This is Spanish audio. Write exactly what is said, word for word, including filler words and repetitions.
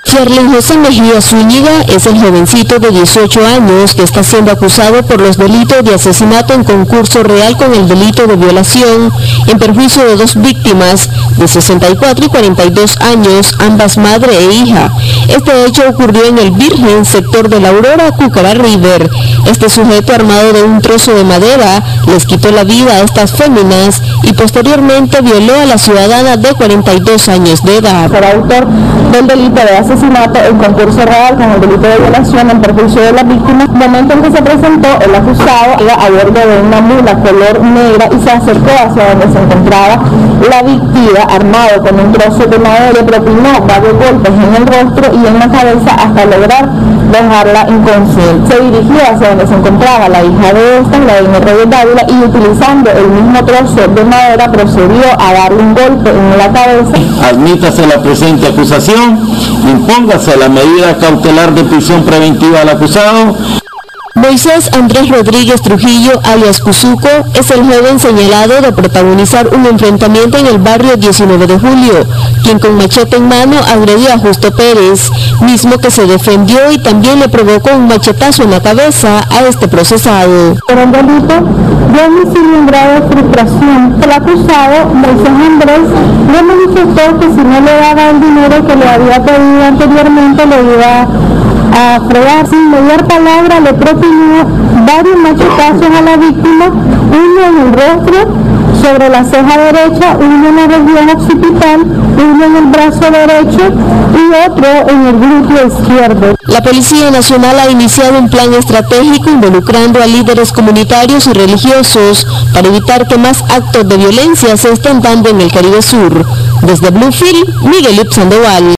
Ferlin José Mejía Zúñiga es el jovencito de dieciocho años que está siendo acusado por los delitos de asesinato en concurso real con el delito de violación en perjuicio de dos víctimas de sesenta y cuatro y cuarenta y dos años, ambas madre e hija. Este hecho ocurrió en El Virgen, sector de La Aurora, Cúcara River. Este sujeto, armado de un trozo de madera, les quitó la vida a estas féminas y posteriormente violó a la ciudadana de cuarenta y dos años de edad. Será autor del delito de asesinato en concurso real con el delito de violación en perjuicio de la víctima. En el momento en que se presentó, el acusado iba a bordo de una mula color negra y se acercó hacia donde se encontraba la víctima, armado con un trozo de madera, le propinó varios golpes en el rostro y en la cabeza hasta lograr dejarla inconsciente. Se dirigió hacia donde se encontraba la hija de esta, la de Reyes Dávila, y utilizando el mismo trozo de madera procedió a darle un golpe en la cabeza. Admítase la presente acusación, impóngase la medida cautelar de prisión preventiva al acusado. Moisés Andrés Rodríguez Trujillo, alias Cuzuco, es el joven señalado de protagonizar un enfrentamiento en el barrio diecinueve de julio, quien con machete en mano agredió a Justo Pérez, mismo que se defendió y también le provocó un machetazo en la cabeza a este procesado. Por el delito de homicidio en grado de frustración, el acusado, Moisés Andrés, le manifestó que si no le daba el dinero que le había pedido anteriormente, le iba a fregar. Sin mediar palabra le propinó varios machetazos a la víctima, uno en el rostro, sobre la ceja derecha, uno en la región occipital, uno en el brazo derecho y otro en el glúteo izquierdo. La Policía Nacional ha iniciado un plan estratégico involucrando a líderes comunitarios y religiosos para evitar que más actos de violencia se estén dando en el Caribe Sur. Desde Bluefield, Miguel Sandoval.